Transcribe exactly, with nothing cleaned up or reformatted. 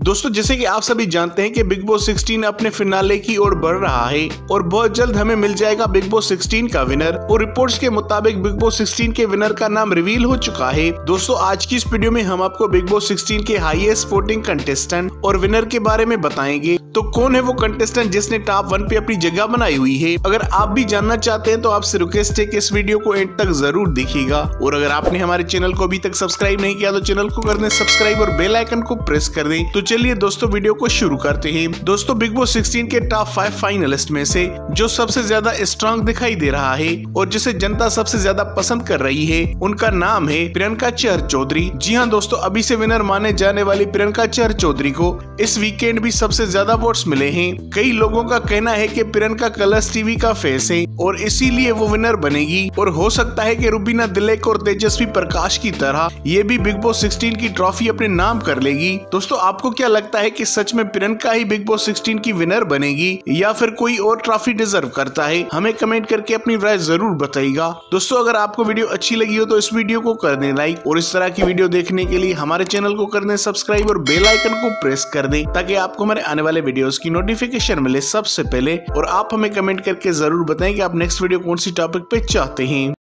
दोस्तों जैसे कि आप सभी जानते हैं कि बिग बॉस सिक्सटीन अपने फिनाले की ओर बढ़ रहा है और बहुत जल्द हमें मिल जाएगा बिग बॉस सिक्सटीन का विनर। और रिपोर्ट्स के मुताबिक बिग बॉस सिक्सटीन के विनर का नाम रिवील हो चुका है। दोस्तों आज की इस वीडियो में हम आपको बिग बॉस सिक्सटीन के हाईएस्ट वोटिंग कंटेस्टेंट और विनर के बारे में बताएंगे। तो कौन है वो कंटेस्टेंट जिसने टॉप वन पे अपनी जगह बनाई हुई है। अगर आप भी जानना चाहते हैं तो आपसे रिक्वेस्ट है कि इस वीडियो को एंड तक जरूर देखिएगा। और अगर आपने हमारे चैनल को अभी तक सब्सक्राइब नहीं किया तो चैनल को कर दें सब्सक्राइब और बेल आइकन को प्रेस कर दें। तो चलिए दोस्तों वीडियो को शुरू करते हैं। दोस्तों बिग बॉस सिक्सटीन के टॉप फाइव फाइनलिस्ट में से जो सबसे ज्यादा स्ट्रांग दिखाई दे रहा है और जिसे जनता सबसे ज्यादा पसंद कर रही है उनका नाम है प्रियंका चहर चौधरी। जी हाँ दोस्तों, अभी से विनर माने जाने वाली प्रियंका चहर चौधरी को इस वीकेंड भी सबसे ज्यादा वोट्स मिले हैं। कई लोगों का कहना है कि प्रियंका कलर्स टीवी का फेस है और इसीलिए वो विनर बनेगी। और हो सकता है कि रुबीना दिलेक और तेजस्वी प्रकाश की तरह ये भी बिग बॉस सिक्सटीन की ट्रॉफी अपने नाम कर लेगी। दोस्तों आपको क्या लगता है कि सच में प्रियंका ही बिग बॉस सिक्सटीन की विनर बनेगी या फिर कोई और ट्रॉफी डिजर्व करता है? हमें कमेंट करके अपनी राय जरूर बताइएगा। दोस्तों अगर आपको वीडियो अच्छी लगी हो तो इस वीडियो को कर दें लाइक और इस तरह की वीडियो देखने के लिए हमारे चैनल को कर दें सब्सक्राइब और बेल आइकन को प्रेस कर दें ताकि आपको हमारे आने वाले वीडियोस की नोटिफिकेशन मिले सबसे पहले। और आप हमें कमेंट करके जरूर बताएं कि आप नेक्स्ट वीडियो कौन सी टॉपिक पे चाहते हैं।